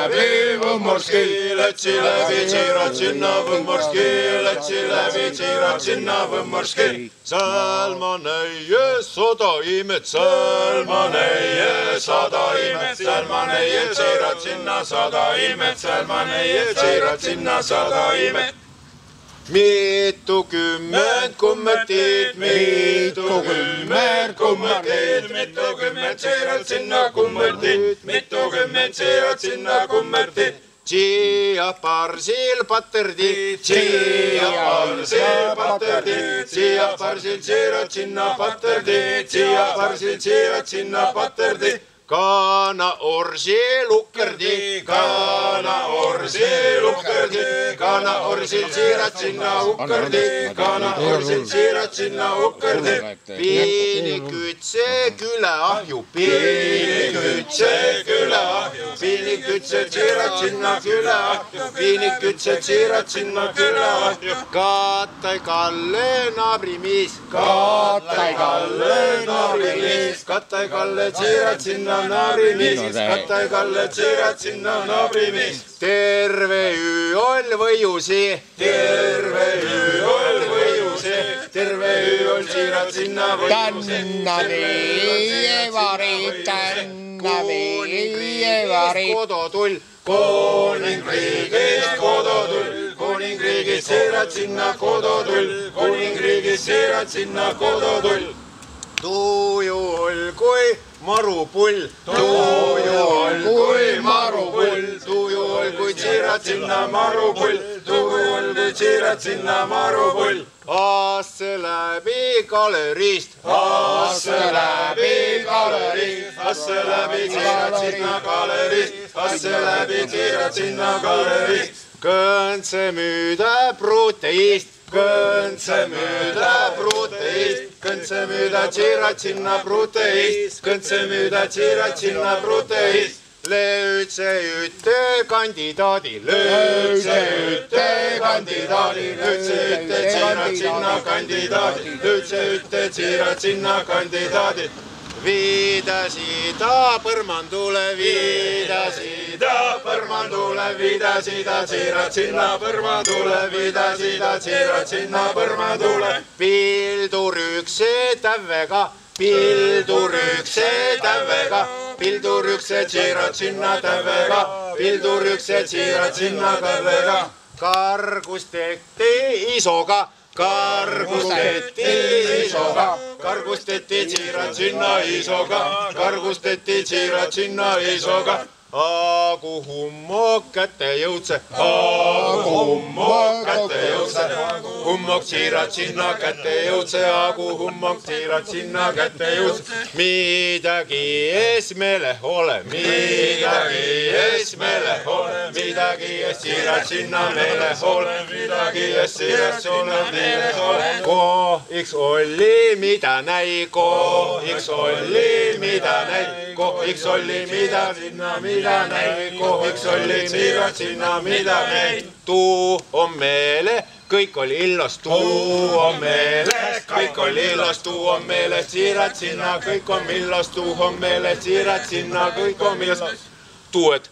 läbi Võmmurski, Lätsi läbi tsiirad sinna Võmmurski, Lätsi läbi tsiirad sinna Võmmurski. Sälmaneie sada imet, Sälmaneie sada imet, Sälmaneie tsiirad sinna sada imet, Sälmaneie tsiirad sinna sada imet. Mitukümmend kummertit, mitukümmend kummertit, mitukümmend tsiirad sinna kummertit, mitukümmend tsiirad sinna kummertit. Tšia parsil paterdi, tšia parsil paterdi, tšia parsil tsiirad sinna paterdi, tšia parsil tsiirad sinna paterdi. Kana orsi lukkerdi, kana orsi lukkerdi, kana orsil tsiirad sinna ukkerdi, kana orsil tsiirad sinna ukkerdi. Piinikütse küle ahju, piinikütse küle ahju, piinikütse tsiirad sinna küle ahju, piinikütse tsiirad sinna küle ahju. Katai Kalle naabrimis, Katai Kalle naabrimis, Katai Kalle tsiirad sinna naabrimis, Katai Kalle tsiirad sinna naabrimis. Terve öö ol võiusi, terve öö ol võiusi, terve öö ol tsiirad sinna võiusi. Kodotull, koningriigist kodotull, koningriigist tsiirad sinna kodotull, koningriigist tsiirad sinna kodotull. Tuju olgui marupull, tuju olgui marupull, tuju olgui tsiirad sinna marupull, tuju olgui tsiirad sinna marupull. Asse läbi galeriist, asse läbi galeriist, asse läbi tsiirad sinna galeriist, asse läbi tsiirad sinna galeriist. Kõntse müüda pruuteist, kõntse müüda pruuteist, kõntse müüda tsiirad sinna pruuteist, kõntse müüda tsiirad sinna pruuteist. Löötse ütte kandidaadi, löötse ütte kandidaadi, löötse ütte tsiirad sinna kandidaadi, löötse ütte tsiirad sinna kandidaadi. Viida sida põrmandule, viida sida põrmandule, viida sida tsiirad sinna põrmandule, viida sida tsiirad sinna põrmandule. Pildurükse tävvega, pildurükse tävvega, pildurükse tsiirad sinna tävvega, pildurükse tsiirad sinna tävvega. Kargusteti isoga, kargusteti isoga, kargusteti tsiirad sinna isoga, kargusteti tsiirad sinna isoga. Aagu hummok kätte jõudse, aagu hummok kätte jõudse, hummok tsiirad sinna kätte jõudse, aagu hummok tsiirad sinna kätte jõudse. Midagi ees meele ole, midagi ees meele ole, midagi ees tsiirad sinna meele ole, midagi ees tsiirad sinna meele ole. Kohiks oli mida näi, kohiks oli mida näi, kohiks oli mida sinna mida näi, kohiks oli tsiirad sinna mida näi. Tuu on meele, kõik oli illos, tuu on meele, kõik oli illos, tuu on meele, tsiirad sinna, kõik on illos, tuu on meele, tsiirad sinna, kõik on illos. Tuu, et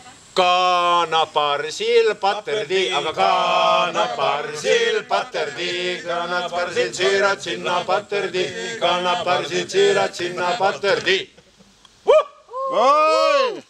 kana parsil paterdi, aga kana parsil paterdi, kana parsil tsiirad sinna paterdi, kana parsil tsiirad sinna paterdi. Oi!